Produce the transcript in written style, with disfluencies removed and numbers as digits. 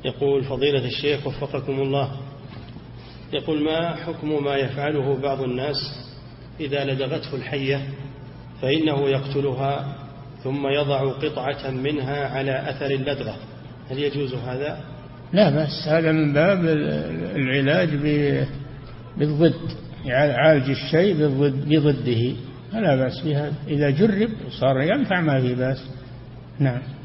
يقول فضيلة الشيخ وفقكم الله، يقول ما حكم ما يفعله بعض الناس إذا لدغته الحية فإنه يقتلها ثم يضع قطعة منها على أثر اللدغة، هل يجوز هذا؟ لا بس هذا من باب العلاج بالضد، يعالج الشيء بضده، لا بأس بهذا إذا جرب وصار ينفع ما في بأس. نعم.